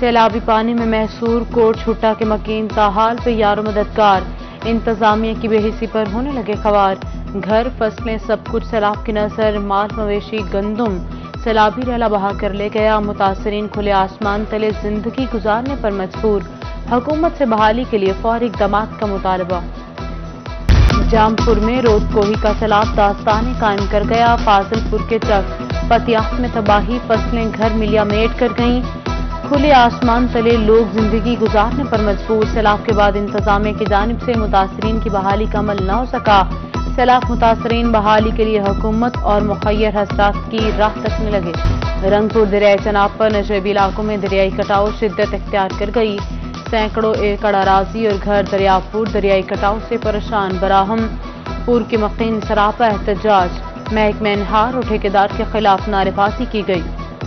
سیلابی پانی میں محصور کوٹ چھٹا کے مکین تاحال پہ یار و مددگار، انتظامیہ کی بے حسی پر ہونے لگے خوار۔ گھر، فصلیں، سب کچھ سیلاب کی نظر، مال مویشی، گندم سیلابی ریلا بہا کر لے گیا۔ متاثرین کھلے آسمان تلے زندگی گزارنے پر مجبور، حکومت سے بحالی کے لیے فوری اقدامات کا مطالبہ۔ جام پور میں رود کوہی کا سیلاب داستانیں قائم کر گیا۔ فاضل پور کے چک پتیاخت میں تباہی، فصلیں گھر ملیا میٹ کر گئیں۔ کھلے آسمان تلے لوگ زندگی گزارنے پر مجبور۔ سیلاب کے بعد انتظامیہ کی جانب سے متاثرین کی بحالی کا عمل نہ ہو سکا۔ سیلاب متاثرین بحالی کے لیے حکومت اور مخیر حضرات کی راہ تکنے لگے۔ رنگپور دریائے چناب پر نشیبی علاقوں میں دریائی کٹاؤ شدت اختیار کر گئی۔ سینکڑوں ایکڑ اراضی اور گھر دریاپور دریائی کٹاؤ سے پریشان۔ براہم پور کے مکین سراپا احتجاج، محکمہ انہار اور ٹھیکیدار کے خلاف نعرے بازی کی گئی۔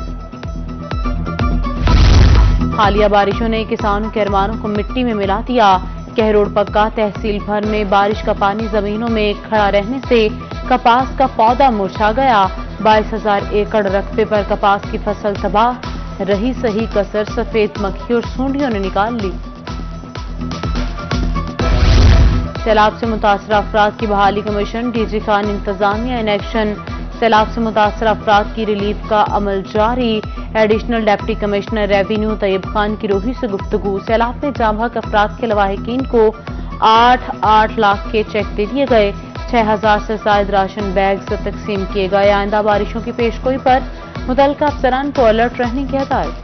حالیہ بارشوں نے کسانوں کے ارمانوں کو مٹی میں ملا دیا۔ کہروڑ پکا تحصیل بھر میں بارش کا پانی زمینوں میں کھڑا رہنے سے کپاس کا پودا مرجھا گیا۔ 22,000 ایکڑ رقبے پر کپاس کی فصل تباہ رہی، صحیح کسر سفید مکھی اور سونڈیوں نے نکال لی۔ سیلاب سے متاثرہ افراد کی بحالی کا مشن، ڈی جی خان انتظامیہ ان ایکشن۔ سیلاب سے متاثرہ افراد کی ریلیف کا عمل جاری۔ Additional deputy commissioner revenue Tayyab Khan کی روحی سے گفتگو۔ سیلاب میں جام بحق افراد کے لواحقین کو 8 لاکھ کے چیک دے دیے گئے۔ 6,000 سے زائد راشن بیگز تقسیم کیے گئے۔ آئندہ بارشوں کی پیشگوئی پر متعلقہ افسران کو الرٹ رہنے کی ہدایت۔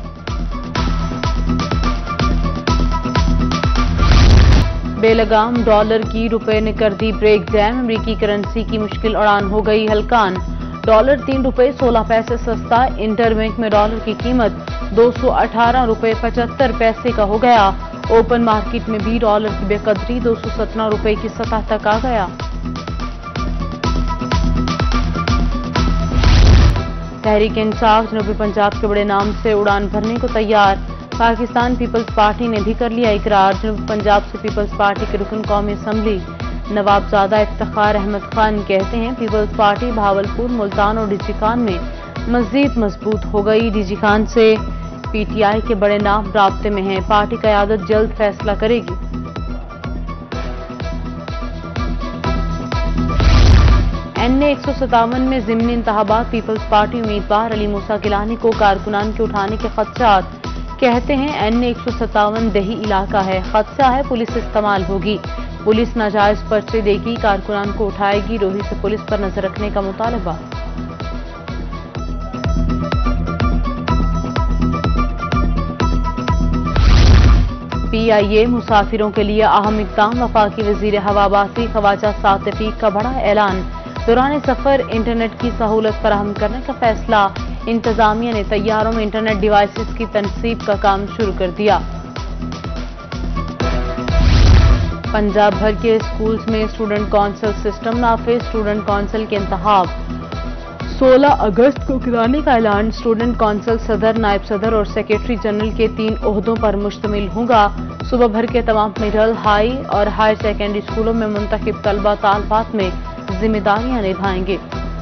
بے لگام ڈالر کی روپے نے کر دی بریک ڈیم، امریکی کرنسی کی مشکل اڑان ہو گئی ہلکان۔ ڈالر 3 روپے 16 پیسے سستا، انٹر بینک میں ڈالر کی قیمت 218 روپے 75 پیسے کا ہو گیا۔ اوپن مارکیٹ میں بھی ڈالر کی بے قدری 217 روپے کی سطح تک آ گیا۔ تحریک انصاف جنوبی پنجاب کے بڑے نام سے اڑان بھرنے کو تیار۔ پاکستان پیپلز پارٹی نے بھی کر لیا اقرار۔ جنوبی پنجاب سے پیپلز پارٹی کے رکن قومی اسمبلی نوابزادہ افتخار احمد خان کہتے ہیں پیپلز پارٹی بہاولپور، ملتان اور ڈی جی خان میں مزید مضبوط ہو گئی۔ ڈی جی خان سے پی ٹی آئی کے بڑے نام رابطے میں ہیں، پارٹی قیادت جلد فیصلہ کرے گی۔ NA 157 میں ضمنی انتخابات، پیپلز پارٹی امیدوار علی موسیٰ گیلانی کو کارکنان کے اٹھانے کے خدشات۔ کہتے ہیں NA 157 دیہی علاقہ ہے، خدشہ ہے پولیس استعمال ہوگی، پولیس ناجائز پرچے دے گی، کارکنان کو اٹھائے گی، روہی سے پولیس پر نظر رکھنے کا مطالبہ۔ PIA مسافروں کے لیے اہم اقدام، وفاقی وزیر ہوابازی خواجہ سعد رفیق کا بڑا اعلان۔ دوران سفر انٹرنیٹ کی سہولت فراہم کرنے کا فیصلہ، انتظامیہ نے طیاروں میں انٹرنیٹ ڈیوائسز کی تنصیب کا کام شروع کر دیا۔ پنجاب بھر کے اسکولز میں اسٹوڈنٹ کونسل سسٹم نافذ، اسٹوڈنٹ کونسل کے انتخاب 16 اگست کو کرانے کا اعلان۔ اسٹوڈنٹ کونسل صدر، نائب صدر اور سیکریٹری جنرل کے 3 عہدوں پر مشتمل ہوگا۔ صوبہ بھر کے تمام مڈل، ہائی اور ہائر سیکنڈری اسکولوں میں منتخب طلبہ طالبات میں ذمہ داریاں نبھائیں گے۔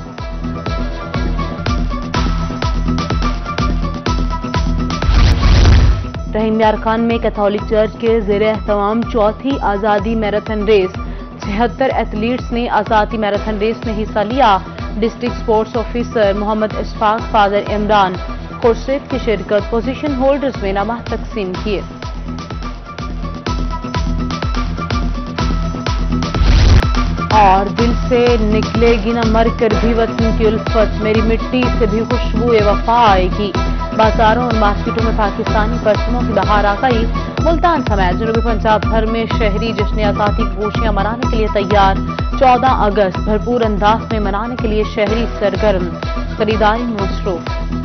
رحیم یار خان میں کیتھولک چرچ کے زیر اہتمام چوتھی آزادی میراتھن ریس، 76 ایتھلیٹس نے آزادی میراتھن ریس میں حصہ لیا۔ District sports officer Muhammad Ashfaq father Imran Khurshid کی شرکت، پوزیشن ہولڈرز میں انعامات تقسیم کیے۔ اور دل سے نکلے گی نہ مر کر بھی وطن کی الفت، میری مٹی سے بھی خوشبو وفا آئے گی۔ بازاروں اور مارکیٹوں میں پاکستانی پرچموں کی بہار آ گئی۔ ملتان سمیت جنوبی پنجاب بھر میں شہری جشن آزادی کی خوشیاں منانے کے لیے تیار۔ 14 اگست بھرپور انداز میں منانے کے لیے شہری سرگرم، خریداری مصروف۔